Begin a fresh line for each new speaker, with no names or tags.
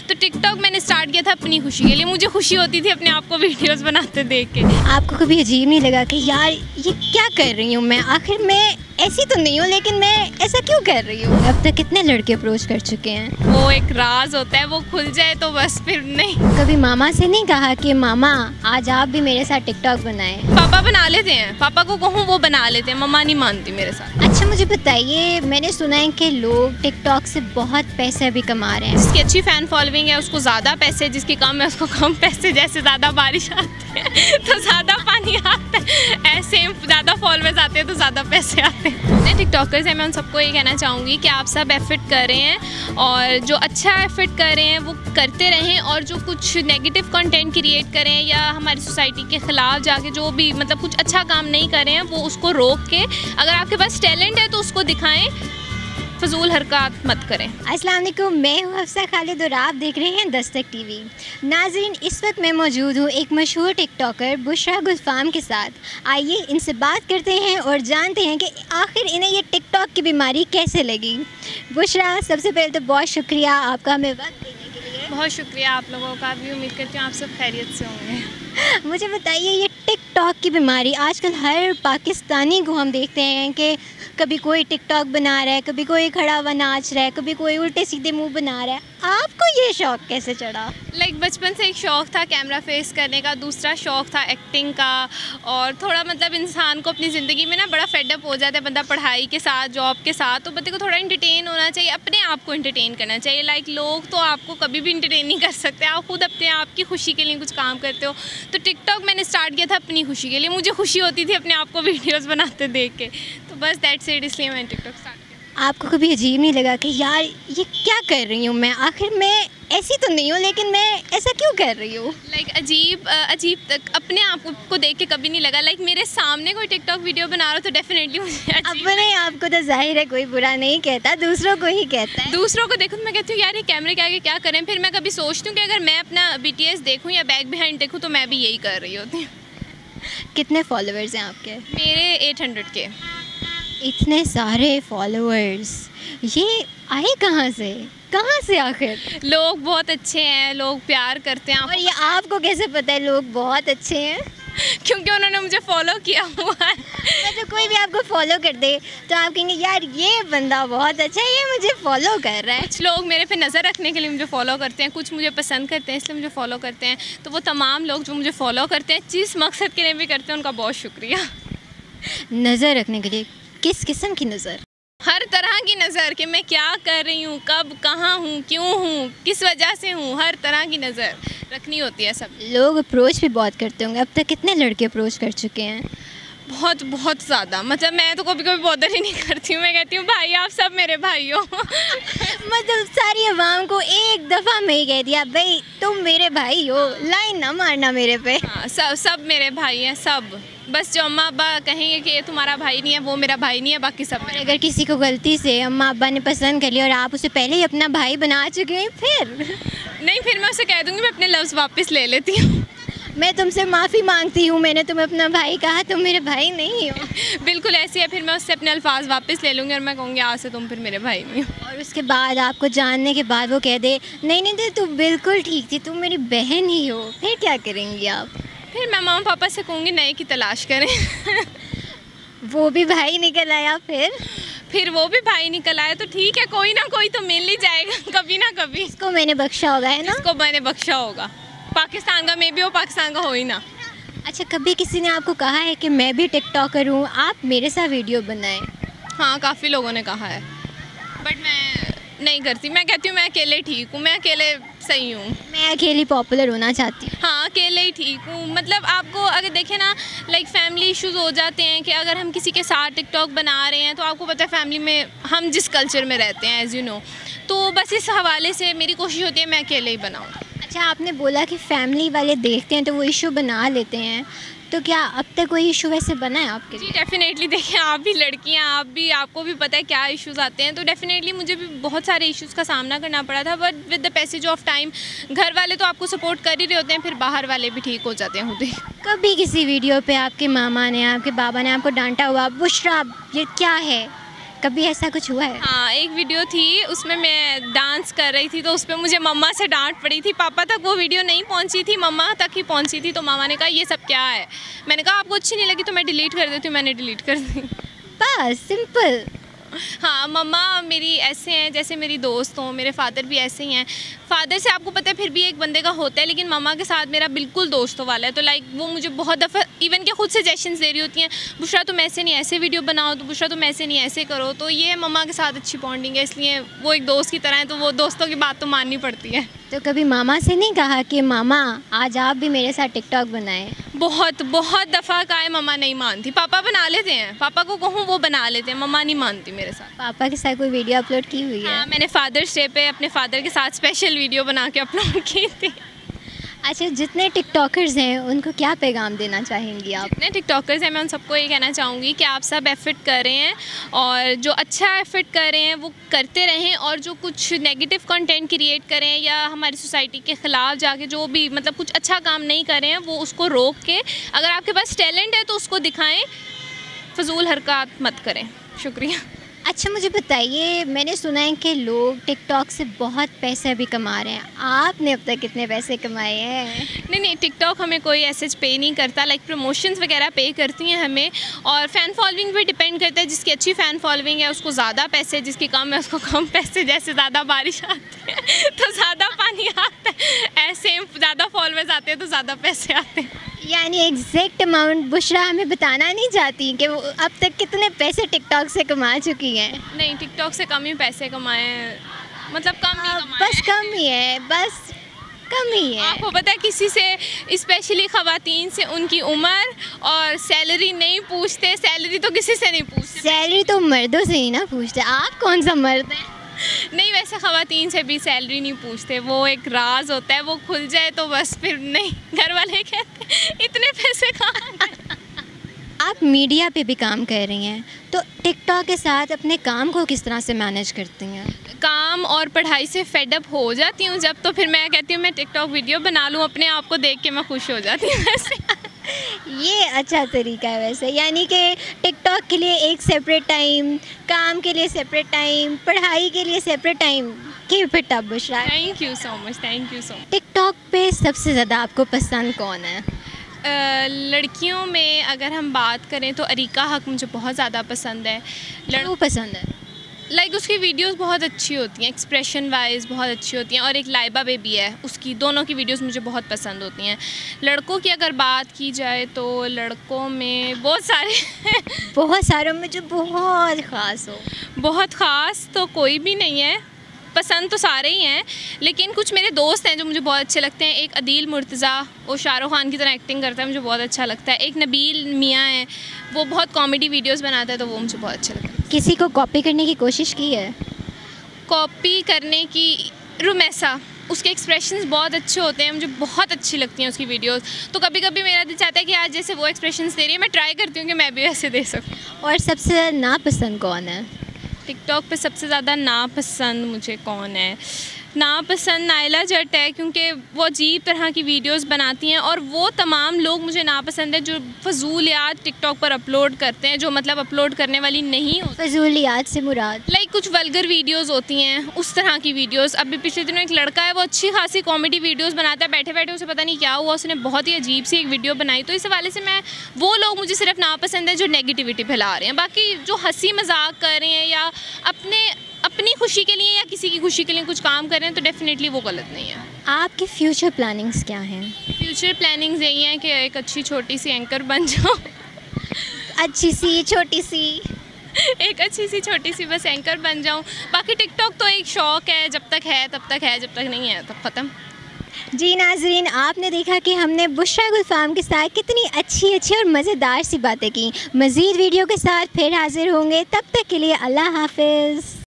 तो टिकटॉक मैंने स्टार्ट किया था अपनी खुशी के लिए। मुझे खुशी होती थी अपने आप को वीडियोस बनाते देख के।
आपको कभी अजीब नहीं लगा कि यार ये क्या कर रही हूँ मैं, आखिर मैं ऐसी तो नहीं हूँ लेकिन मैं ऐसा क्यों कर रही हूँ? अब तक कितने लड़के अप्रोच कर चुके हैं?
वो एक राज होता है, वो खुल जाए तो बस फिर नहीं।
कभी मामा से नहीं कहा कि मामा आज आप भी मेरे साथ टिकटॉक बनाएं?
पापा बना लेते हैं, पापा को कहूँ वो बना लेते हैं, मम्मा नहीं मानती मेरे साथ।
अच्छा मुझे बताइए, मैंने सुना है कि लोग टिकटॉक से बहुत पैसे भी कमा रहे हैं।
जिसकी अच्छी फ़ैन फॉलोइंग है उसको ज़्यादा पैसे, जिसकी कम है उसको कम पैसे। जैसे ज़्यादा बारिश आती है तो ज़्यादा पानी आता है, ऐसे ज़्यादा फॉलोअर्स आते हैं तो ज़्यादा पैसे आते हैं। जितने टिकटॉकर्स हैं मैं उन सबको ये कहना चाहूँगी कि आप सब एफर्ट कर रहे हैं और जो अच्छा एफर्ट कर रहे हैं वो करते रहें, और जो कुछ नेगेटिव कंटेंट क्रिएट करें या हमारी सोसाइटी के ख़िलाफ़ जाके जो भी मतलब कुछ अच्छा काम नहीं कर रहे हैं वो उसको रोक के, अगर आपके पास टैलेंट है तो उसको दिखाएं, फजूल हरकत मत करें।
अस्सलाम वालेकुम, मैं हूँ हफ्सा खालिद और आप देख रहे हैं दस्तक टीवी। नाज़रीन, इस वक्त मैं मौजूद हूँ एक मशहूर टिकटॉकर बुशरा गुलफाम के साथ। आइए इनसे बात करते हैं और जानते हैं कि आखिर इन्हें ये टिकटॉक की बीमारी कैसे लगी। बुशरा, सबसे पहले तो बहुत शुक्रिया आपका हमें वक्त देने के लिए।
बहुत शुक्रिया आप लोगों का भी, उम्मीद करती हूँ आप सब खैरियत से होंगे।
मुझे बताइए, ये टिकटॉक की बीमारी आजकल हर पाकिस्तानी को हम देखते हैं कि कभी कोई टिकटॉक बना रहा है, कभी कोई खड़ा हुआ नाच रहा है, कभी कोई उल्टे सीधे मुंह बना रहा है। आपको ये शौक़ कैसे चढ़ा?
बचपन से एक शौक़ था कैमरा फेस करने का, दूसरा शौक़ था एक्टिंग का, और थोड़ा मतलब इंसान को अपनी ज़िंदगी में ना बड़ा फेडअप हो जाता है बंदा पढ़ाई के साथ, जॉब के साथ, तो बंदे को थोड़ा इंटरटेन होना चाहिए, अपने आप को इंटरटेन करना चाहिए। लोग तो आपको कभी भी इंटरटेन नहीं कर सकते, आप खुद अपने आप की खुशी के लिए कुछ काम करते हो। तो टिकटॉक मैंने स्टार्ट किया था अपनी खुशी के लिए। मुझे खुशी होती थी अपने आप को वीडियोज़ बनाते देख के, तो बस दैट्स इट, इसलिए मैंने टिकटॉक स्टार्ट किया।
आपको कभी अजीब नहीं लगा कि यार ये क्या कर रही हूँ मैं, आखिर मैं ऐसी तो नहीं हूँ लेकिन मैं ऐसा क्यों कर रही हूँ?
अजीब तक अपने आप को देख के कभी नहीं लगा। मेरे सामने कोई टिकटॉक वीडियो बना रहा हो तो डेफिनेटली मुझे
अपने आपको तो जाहिर है कोई बुरा नहीं कहता, दूसरों को ही कहता है।
दूसरों को देखूँ तो मैं कहती हूँ यार ये कैमरे के आगे क्या करें। फिर मैं कभी सोचती हूँ कि अगर मैं अपना BTS देखूँ या बैक बिहाइंड देखूँ तो मैं भी यही कर रही होती हूँ।
कितने फॉलोअर्स हैं आपके?
मेरे 800 के।
इतने सारे फॉलोअर्स ये आए कहाँ से आखिर?
लोग बहुत अच्छे हैं, लोग प्यार करते हैं।
और ये आपको कैसे पता है लोग बहुत अच्छे हैं?
क्योंकि उन्होंने मुझे फॉलो किया हुआ है।
मतलब कोई भी आपको फॉलो कर दे तो आप कहेंगे यार ये बंदा बहुत अच्छा है, ये मुझे फॉलो कर रहा है।
कुछ लोग मेरे पे नज़र रखने के लिए मुझे फॉलो करते हैं, कुछ मुझे पसंद करते हैं इसलिए मुझे फॉलो करते हैं। तो वो तमाम लोग जो मुझे फॉलो करते हैं जिस मकसद के लिए भी करते हैं उनका बहुत शुक्रिया।
नज़र रखने के लिए किस किस्म की नज़र?
हर तरह की नज़र, कि मैं क्या कर रही हूँ, कब कहाँ हूँ, क्यों हूँ, किस वजह से हूँ, हर तरह की नज़र रखनी होती है। सब
लोग अप्रोच भी बहुत करते होंगे, अब तक कितने लड़के अप्रोच कर चुके हैं?
बहुत ज़्यादा। मतलब मैं तो कभी कभी बॉदर ही नहीं करती हूँ, मैं कहती हूँ भाई आप सब मेरे भाई हो।
मतलब सारी अवाम को एक दफ़ा में ही कह दिया भाई तुम मेरे भाई हो, लाइन ना मारना मेरे पे।
हाँ, सब मेरे भाई हैं सब। बस जो अम्मा अब्बा कहेंगे कि ये तुम्हारा भाई नहीं है, वो मेरा भाई नहीं है, बाकी सब मेरे।
अगर किसी को गलती से अम्मा अब्बा ने पसंद कर लिया और आप उसे पहले ही अपना भाई बना चुके हैं
फिर मैं उसे कह दूँगी मैं अपने लफ्ज़ वापस ले लेती हूँ।
मैं तुमसे माफ़ी मांगती हूँ, मैंने तुम्हें अपना भाई कहा, तुम मेरे भाई नहीं हो।
बिल्कुल ऐसे है, फिर मैं उससे अपने अल्फाज वापस ले लूँगी और मैं कहूँगी आज से तुम फिर मेरे भाई नहीं हो।
और उसके बाद आपको जानने के बाद वो कह दे नहीं तुम बिल्कुल ठीक थी, तुम मेरी बहन ही हो, फिर क्या करेंगी आप?
फिर मैं मम्मा पापा से कहूँगी नए की तलाश करें।
वो भी भाई निकल आया?
फिर वो भी भाई निकल आया तो ठीक है, कोई ना कोई तो मिल ही जाएगा कभी ना कभी।
इसको मैंने बख्शा होगा, है ना?
इसको मैंने बख्शा होगा, पाकिस्तान का मैं भी हो, पाकिस्तान का हो ही ना।
अच्छा, कभी किसी ने आपको कहा है कि मैं भी टिकटॉकर हूँ, आप मेरे साथ वीडियो बनाएं?
हाँ, काफ़ी लोगों ने कहा है, बट मैं नहीं करती। मैं कहती हूँ मैं अकेले ठीक हूँ, मैं अकेले सही हूँ,
मैं अकेली पॉपुलर होना चाहती हूँ।
हाँ, अकेले ही ठीक हूँ। मतलब आपको अगर देखें ना, फैमिली इश्यूज़ हो जाते हैं कि अगर हम किसी के साथ टिकटॉक बना रहे हैं तो आपको पता है फैमिली में हम जिस कल्चर में रहते हैं एज़ यू नो, तो बस इस हवाले से मेरी कोशिश होती है मैं अकेले ही बनाऊँ।
अच्छा, आपने बोला कि फैमिली वाले देखते हैं तो वो इशू बना लेते हैं, तो क्या अब तक कोई इशू वैसे बना है आपके लिए?
जी डेफिनेटली। देखिए आप भी लड़की हैं, आपको भी पता है क्या इश्यूज़ आते हैं, तो डेफिनेटली मुझे भी बहुत सारे इश्यूज़ का सामना करना पड़ा था, but with the passage of time घर वाले तो आपको सपोर्ट कर ही रहे होते हैं, फिर बाहर वाले भी ठीक हो जाते हैं खुद ही।
कभी किसी वीडियो पे आपके मामा ने, आपके बाबा ने आपको डांटा हुआ, बुशरा ये क्या है? कभी ऐसा कुछ हुआ है?
हाँ, एक वीडियो थी, उसमें मैं डांस कर रही थी, तो उस पर मुझे मम्मा से डांट पड़ी थी। पापा तक वो वीडियो नहीं पहुंची थी, मम्मा तक ही पहुंची थी। तो मामा ने कहा ये सब क्या है। मैंने कहा आपको अच्छी नहीं लगी तो मैं डिलीट कर देती हूँ। मैंने डिलीट कर दी।
बस सिंपल।
हाँ, मम्मा मेरी ऐसे हैं जैसे मेरी दोस्त हों, मेरे फादर भी ऐसे ही हैं। फादर से आपको पता है फिर भी एक बंदे का होता है, लेकिन मम्मा के साथ मेरा बिल्कुल दोस्तों वाला है। तो लाइक वो मुझे बहुत दफ़ा इवन के खुद सजेशंस दे रही होती हैं, बुशरा तुम ऐसे नहीं ऐसे वीडियो बनाओ, तो बुशरा तुम ऐसे नहीं ऐसे करो। तो ये मम्मा के साथ अच्छी बॉन्डिंग है, इसलिए वो एक दोस्त की तरह है, तो वो दोस्तों की बात तो माननी पड़ती है।
तो कभी मामा से नहीं कहा कि मामा आज आप भी मेरे साथ टिकटॉक बनाएं?
बहुत दफ़ा कहा है, मम्मा नहीं मानती। पापा बना लेते हैं, पापा को कहूँ वो बना लेते हैं, मम्मा नहीं मानती मेरे साथ।
पापा के साथ कोई वीडियो अपलोड की हुई है?
हाँ, मैंने फादर्स डे पे अपने फादर के साथ स्पेशल वीडियो बना के अपलोड की थी।
अच्छा, जितने टिकटॉकर्स हैं उनको क्या पैगाम देना चाहेंगी आप?
जितने टिकटॉकर्स हैं मैं उन सबको ये कहना चाहूँगी कि आप सब एफर्ट कर रहे हैं, और जो अच्छा एफर्ट कर रहे हैं वो करते रहें, और जो कुछ नेगेटिव कंटेंट क्रिएट करें या हमारी सोसाइटी के ख़िलाफ़ जाके जो भी मतलब कुछ अच्छा काम नहीं कर रहे हैं वो उसको रोक के, अगर आपके पास टैलेंट है तो उसको दिखाएं, फजूल हरकत मत करें। शुक्रिया।
अच्छा, मुझे बताइए, मैंने सुना है कि लोग टिकटॉक से बहुत पैसे भी कमा रहे हैं। आपने अब तक कितने पैसे कमाए हैं?
नहीं, टिकटॉक हमें कोई ऐसे पे नहीं करता, लाइक प्रमोशंस वगैरह पे करती हैं हमें, और फ़ैन फॉलोइंग पे डिपेंड करता है। जिसकी अच्छी फ़ैन फॉलोइंग है उसको ज़्यादा पैसे, जिसकी कम है उसको कम पैसे। जैसे ज़्यादा बारिश आती है तो ज़्यादा पानी आता है, ऐसे ज़्यादा फॉलोअर्स आते हैं तो ज़्यादा पैसे आते हैं।
यानी एग्जैक्ट अमाउंट बुशरा हमें बताना नहीं चाहती कि वो अब तक कितने पैसे टिकटॉक से कमा चुकी हैं?
नहीं, टिकटॉक से कम ही पैसे कमाए हैं, मतलब कम ही कमाए
बस कम ही है, बस कम ही है।
आपको पता है किसी से, स्पेशली ख़वातीन से उनकी उम्र और सैलरी नहीं पूछते। सैलरी तो किसी से नहीं पूछते।
सैलरी तो मर्दों से ही ना पूछते। आप कौन सा मर्द हैं?
नहीं, वैसे ख़वातीन से भी सैलरी नहीं पूछते, वो एक राज होता है, वो खुल जाए तो बस फिर नहीं, घर वाले कहते हैं इतने पैसे कहाँ।
आप मीडिया पे भी काम कर रही हैं, तो टिकटॉक के साथ अपने काम को किस तरह से मैनेज करती हैं?
काम और पढ़ाई से फेडअप हो जाती हूँ जब, तो फिर मैं कहती हूँ मैं टिकटॉक वीडियो बना लूँ, अपने आप को देख के मैं खुश हो जाती हूँ वैसे।
ये अच्छा तरीका है वैसे, यानी कि टिकटॉक के लिए एक सेपरेट टाइम, काम के लिए सेपरेट टाइम, पढ़ाई के लिए separate time. Keep it up Bushra.
Thank you so much, thank you so much.
TikTok पे सबसे ज़्यादा आपको पसंद कौन है?
लड़कियों में अगर हम बात करें तो अरीका हक मुझे बहुत ज़्यादा पसंद है।
क्यों पसंद है?
लाइक उसकी वीडियोस बहुत अच्छी होती हैं, एक्सप्रेशन वाइज बहुत अच्छी होती हैं, और एक लाइबा बेबी है उसकी, दोनों की वीडियोस मुझे बहुत पसंद होती हैं। लड़कों की अगर बात की जाए तो लड़कों में बहुत सारे
बहुत सारों में जो बहुत ख़ास हो?
बहुत ख़ास तो कोई भी नहीं है, पसंद तो सारे ही हैं, लेकिन कुछ मेरे दोस्त हैं जो मुझे बहुत अच्छे लगते हैं। एक अदील मुर्तज़ा, वो शाहरुख खान की तरह एक्टिंग करता है, मुझे बहुत अच्छा लगता है। एक नबील मियाँ है, वो बहुत कॉमेडी वीडियोस बनाता है, तो वो मुझे बहुत अच्छा लगता है।
किसी को कॉपी करने की कोशिश की है?
कॉपी करने की, रुमैसा, उसके एक्सप्रेशंस बहुत अच्छे होते हैं, मुझे बहुत अच्छी लगती हैं उसकी वीडियोस। तो कभी कभी मेरा दिल चाहता है कि आज जैसे वो एक्सप्रेशंस दे रही है, मैं ट्राई करती हूँ कि मैं भी वैसे दे सकूँ।
और सबसे नापसंद कौन है?
टिकटॉक पे सबसे ज़्यादा नापसंद मुझे कौन है? नापसंद नाइला जट है, क्योंकि वो अजीब तरह की वीडियोस बनाती हैं, और वो तमाम लोग मुझे नापसंद है जो फजूलियात टिकटॉक पर अपलोड करते हैं, जो मतलब अपलोड करने वाली नहीं होती।
फजूलियात से मुराद?
लाइक कुछ वल्गर वीडियोस होती हैं, उस तरह की वीडियोस। अभी पिछले दिनों एक लड़का है, वो अच्छी खासी कॉमेडी वीडियोस बनाता है, बैठे बैठे उसे पता नहीं क्या हुआ, उसने बहुत ही अजीब सी एक वीडियो बनाई। तो इस हवाले से मैं, वो लोग मुझे सिर्फ नापसंद है जो नेगेटिविटी फैला रहे हैं। बाकी जो हंसी मजाक कर रहे हैं या अपनी खुशी के लिए या किसी की खुशी के लिए कुछ काम कर रहे हैं, तो डेफिनेटली वो गलत नहीं है।
आपकी फ्यूचर प्लानिंग्स क्या हैं?
फ्यूचर प्लानिंग्स यही हैं कि एक अच्छी छोटी सी एंकर बन जाऊँ।
अच्छी सी छोटी सी
एक अच्छी सी छोटी सी बस एंकर बन जाऊँ। बाकी टिकटॉक तो एक शौक़ है, जब तक है तब तक है, जब तक नहीं है तब ख़त्म।
जी नाज़रीन, आपने देखा कि हमने बुशरा गुलफाम के साथ कितनी अच्छी और मज़ेदार सी बातें की। मज़ीद वीडियो के साथ फिर हाजिर होंगे, तब तक के लिए अल्लाह हाफ़िज़।